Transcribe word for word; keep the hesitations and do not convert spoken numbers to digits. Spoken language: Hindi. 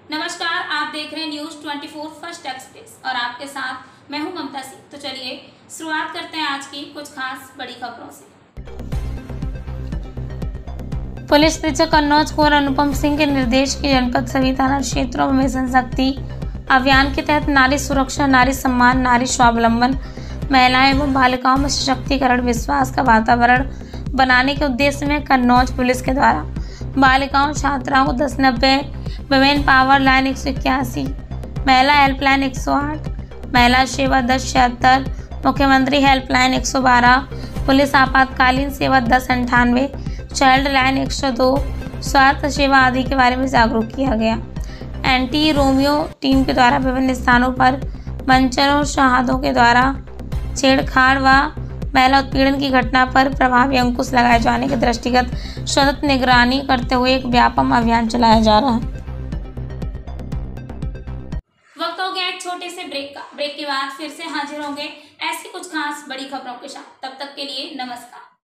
नमस्कार, आप देख रहे हैं news twenty four first express और आपके साथ मैं हूं ममता सिंह। तो चलिए शुरुआत करते हैं आज की कुछ खास बड़ी खबरों से। पुलिस अधीक्षक कन्नौज कुंवर अनुपम सिंह के निर्देश की जनपद सभी थाना क्षेत्रों में मिशन शक्ति अभियान के तहत नारी सुरक्षा, नारी सम्मान, नारी स्वावलंबन, महिलाएं एवं बालिकाओं में सशक्तिकरण, विश्वास का वातावरण बनाने के उद्देश्य में कन्नौज पुलिस के द्वारा बालिकाओं छात्राओं को दस नब्बे वुमेन पावर लाइन एक सौ इक्यासी, महिला हेल्पलाइन एक सौ आठ, महिला सेवा दस छिहत्तर, मुख्यमंत्री हेल्पलाइन एक सौ बारह, पुलिस आपातकालीन सेवा दस अंठानवे, चाइल्ड लाइन एक सौ दो, स्वास्थ्य सेवा आदि के बारे में जागरूक किया गया। एंटी रोमियो टीम के द्वारा विभिन्न स्थानों पर मंचरों शहादों के द्वारा छेड़छाड़ व महिला उत्पीड़न की घटना पर प्रभावी अंकुश लगाए जाने के दृष्टिगत सतत निगरानी करते हुए एक व्यापक अभियान चलाया जा रहा है। वक्त हो गया एक छोटे से ब्रेक का। ब्रेक के बाद फिर से हाजिर होंगे ऐसी कुछ खास बड़ी खबरों के साथ। तब तक के लिए नमस्कार।